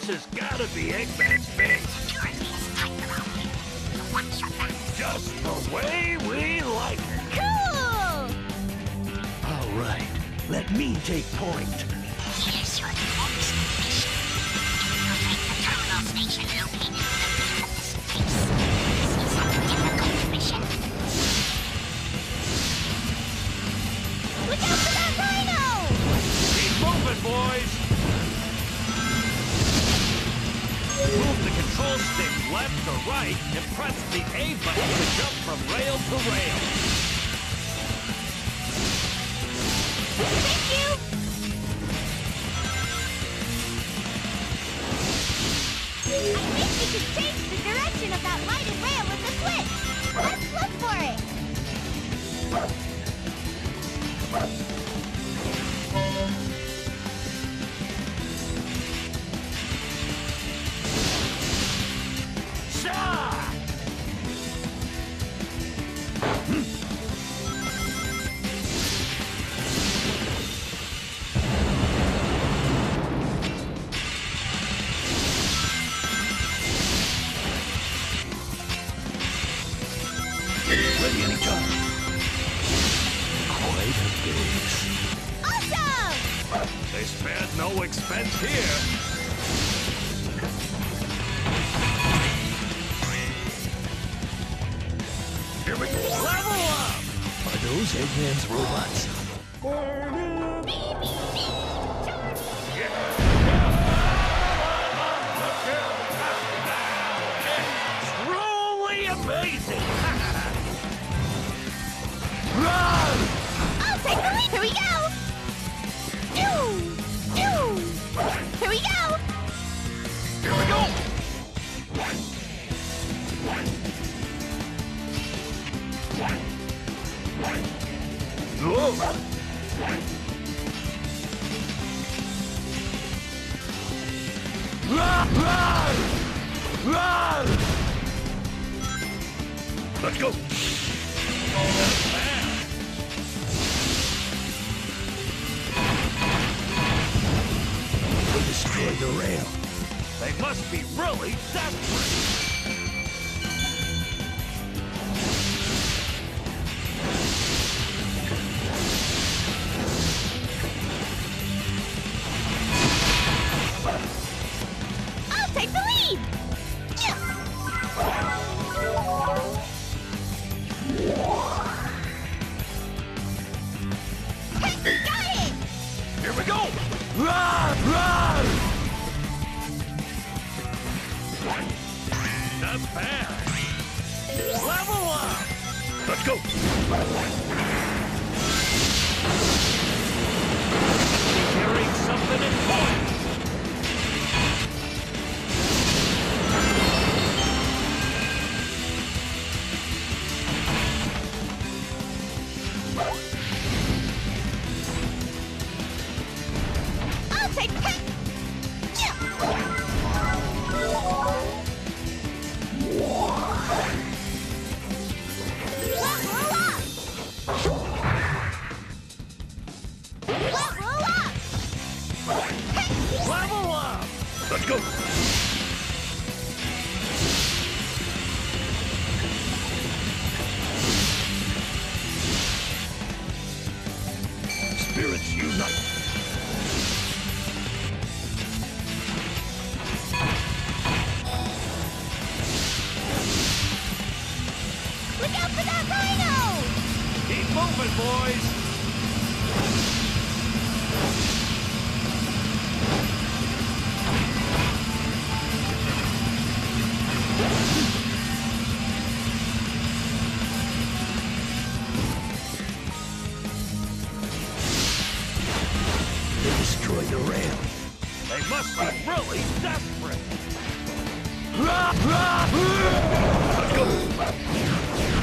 This has gotta be Eggman's base. Just the way we like it. Cool! All right, let me take point. Here's your next mission. Infiltrate the terminal station located in the middle of this place. This is a difficult mission. Look out for that rhino! Keep moving, boys. Move the control stick left or right and press the A button to jump from rail to rail. Thank you! I think we can change the direction of that lighted rail with the switch! Let's look for it! Shah! Ready anytime. Quite a base. Awesome! They spared no expense here. Here we go. Level up! Are those Eggman's robots? Truly amazing! I'll take the lead! Here we go! Doo! Doo! Here we go! Here we go! Let's go! We destroyed the rail. They must be really desperate! I'll take the lead! Hey, got it! Here we go! Not bad! Level up! Let's go! Carrying something important! I'll take the hit! Level up! Let's go! Spirits unite! Look out for that rhino! Keep moving, boys! They destroyed the rail. They must be really desperate! Let's go!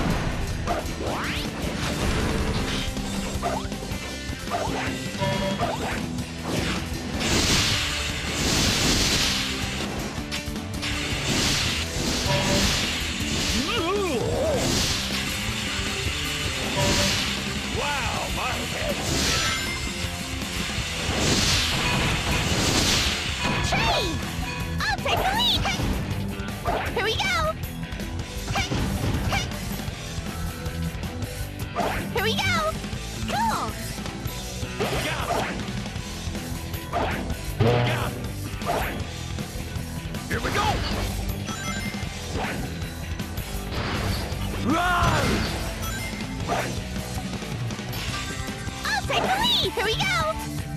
Wow, my head's spinning! Tree! I'll take the lead! Here we go!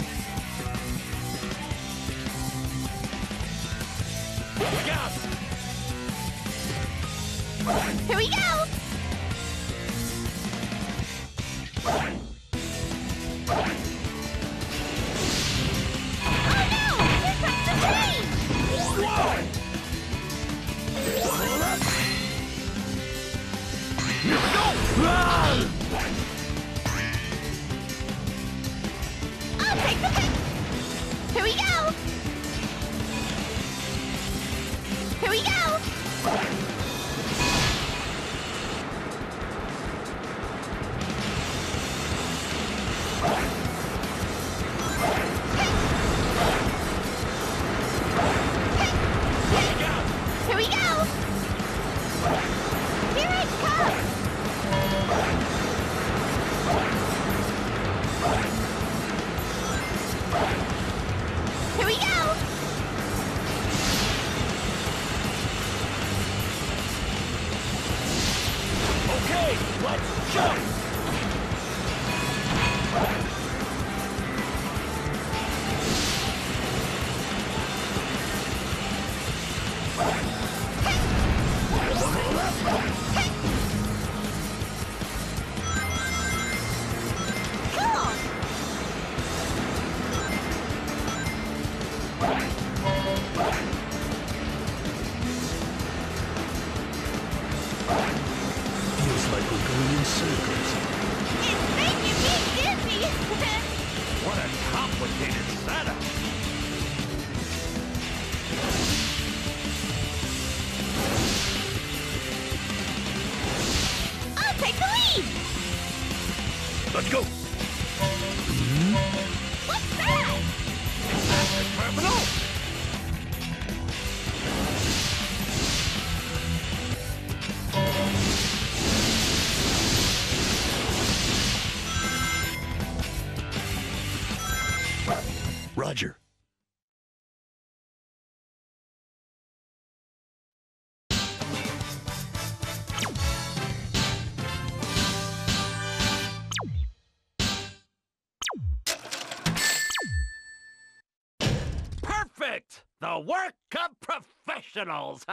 Yes! Here we go! Oh no! Here comes the train! Whoa! Here we go! I'll take the pick! Here we go! Here we go! Here we go! Here it comes! Here we go! Okay, let's jump! Cool! Feels like we're going in circles. It's making me dizzy! What a complicated setup! I'll take the lead! Let's go. What's that? Is that the terminal? Roger. Perfect! The work of professionals!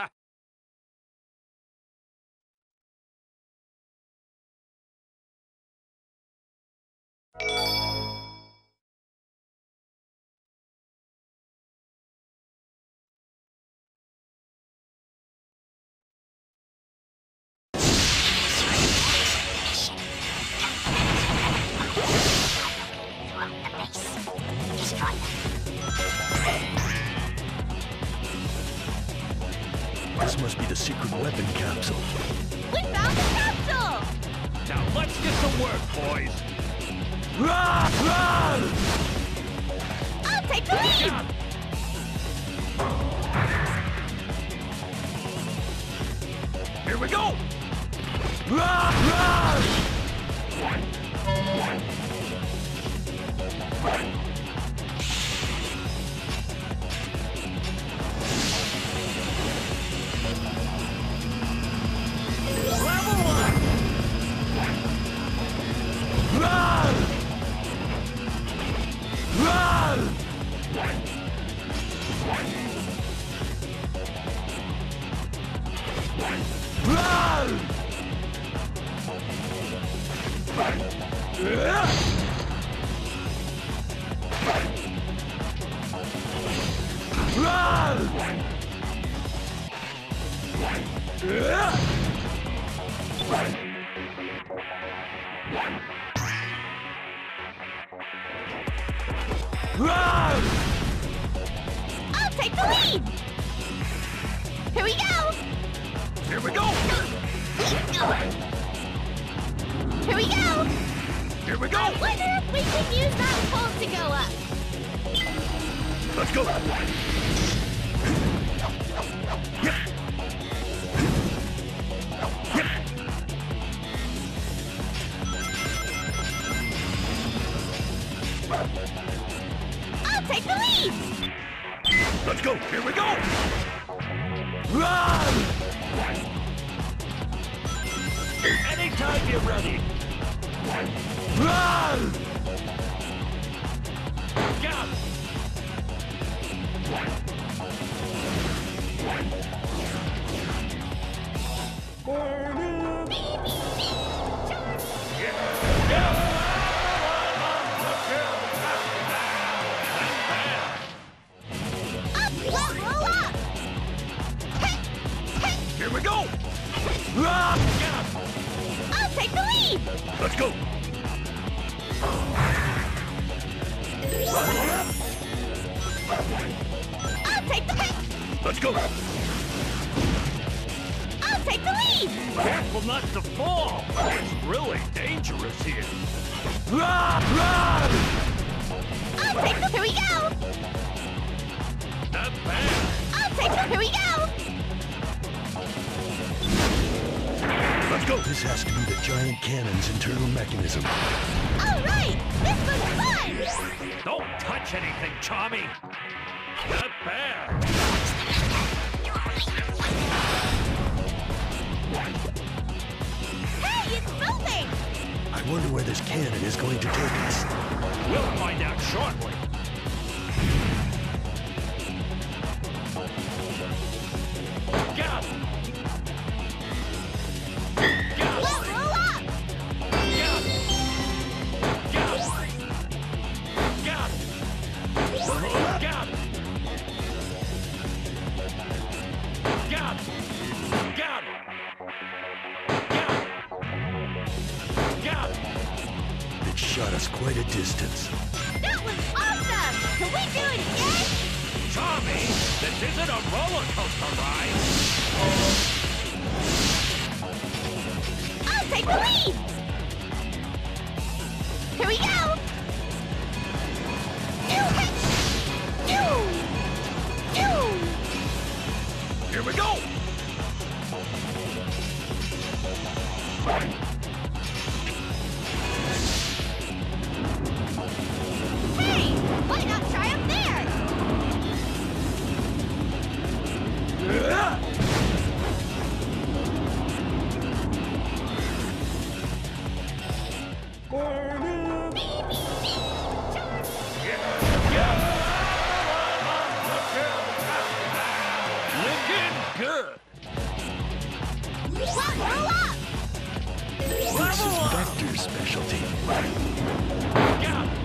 This must be the secret weapon capsule. We found the capsule! Now let's get to work, boys! I'll take the lead! Got it. Here we go! Level one! I'll take the lead! Here we go! Here we go! Here we go! Here we go! I wonder if we can use that pole to go up. Let's go. I'll take the lead! Let's go. Here we go! you ready. Run! Got it. Up, roll up! Here we go! Run! I'll take the lead! Let's go! I'll take the Let's go! I'll take the lead! Careful not to fall! It's really dangerous here. Run! Run! I'll take the... Here we go! Not bad. I'll take the... Here we go! Let's go! This has to be the giant cannon's internal mechanism. All right! This was fun! Don't touch anything, Tommy. Not bad. Hey, it's moving! I wonder where this cannon is going to take us. We'll find out shortly. Got it. Got Well, it. roll up! Got it. Got it. Got it. Got it. Got it. Got it. Got it. It shot us quite a distance. That was awesome! Can we do it again? Tommy, this isn't a roller coaster ride. I'll take the lead! Here we go! Here we go. Hey! Why not try up there? Looking good. Well, roll up! This is Vector's specialty. Got it.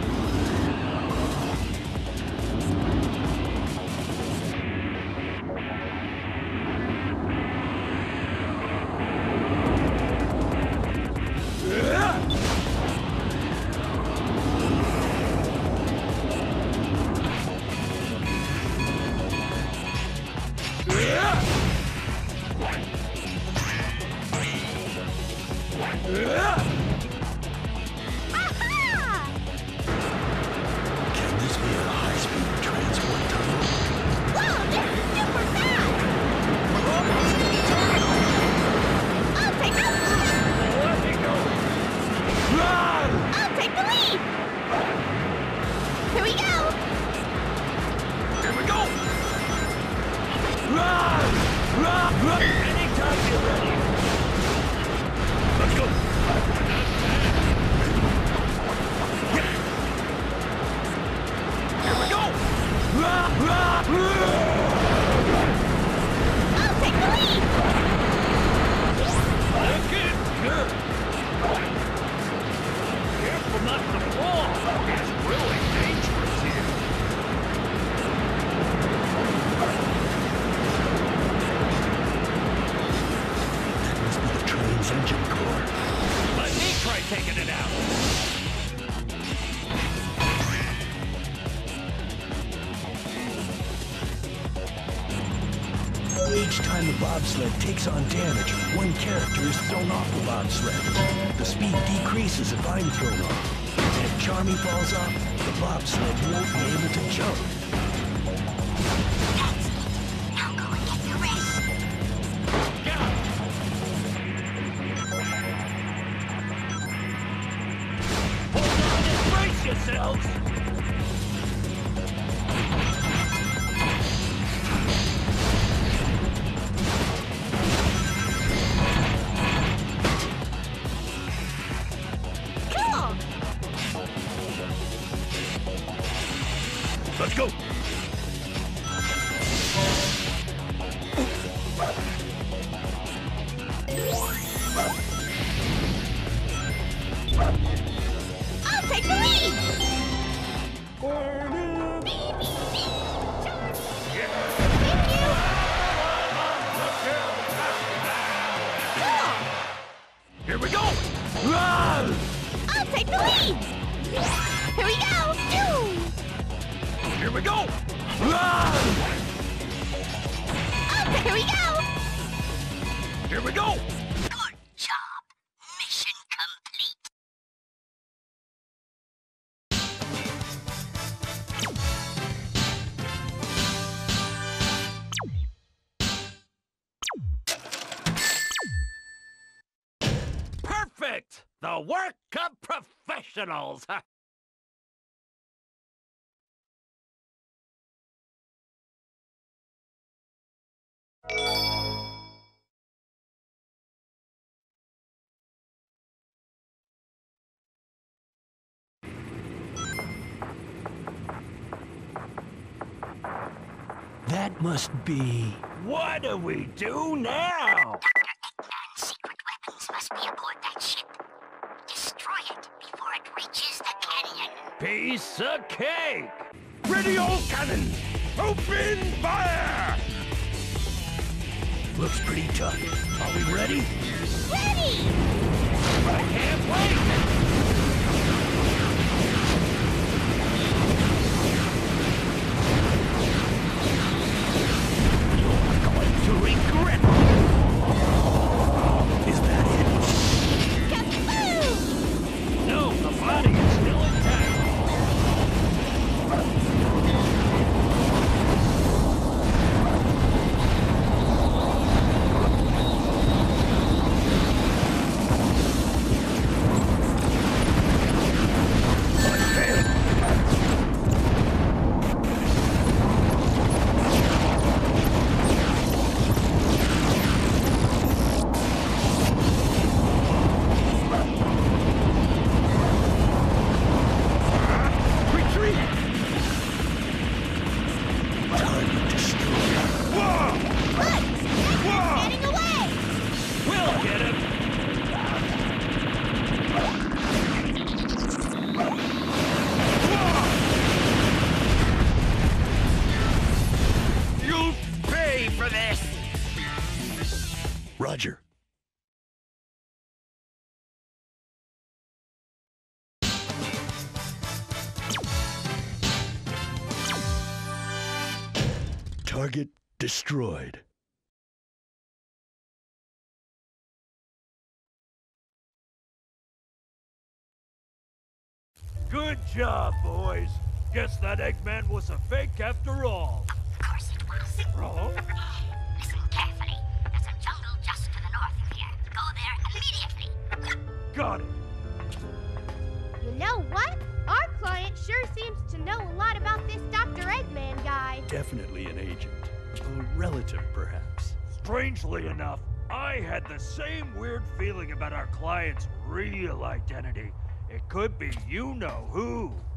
Aha! Can this be a high-speed transport tunnel? Whoa, this is super fast! I'll take the Let me go. Run! I'll take the lead! Here we go! Here we go. Run! Run! Run! Anytime you're ready. Let's go! Here we go. Run! Run! I'll take the lead! Looking good. Careful not to fall. It's really dangerous here. That must be the train's engine core. Let me try taking it out. Each time the bobsled takes on damage, one character is thrown off the bobsled. The speed decreases if I'm thrown off. And if Charmy falls off, the bobsled won't be able to jump. That's it. Now go and get the rest. Got it. Hold on and brace yourselves. Here we go! Good job. Mission complete. Perfect! The work of professionals! That must be... What do we do now? Dr. Eggman's secret weapons must be aboard that ship. Destroy it before it reaches the canyon. Piece of cake! Ready, all cannons! Open fire! Looks pretty tough. Are we ready? Ready! I can't wait! You're going to regret it. Is that it? Kaboom! No, the body is still intact. Target destroyed. Whoa! Look! Eggman's getting away! We'll get him! Whoa! You'll pay for this! Roger. Target destroyed. Good job, boys. Guess that Eggman was a fake after all. Of course it was. Oh? Listen carefully. There's a jungle just to the north of here. Go there immediately. Got it. You know what? Our client sure seems to know a lot about this Dr. Eggman guy. Definitely an agent. A relative, perhaps. Strangely enough, I had the same weird feeling about our client's real identity. It could be you-know-who.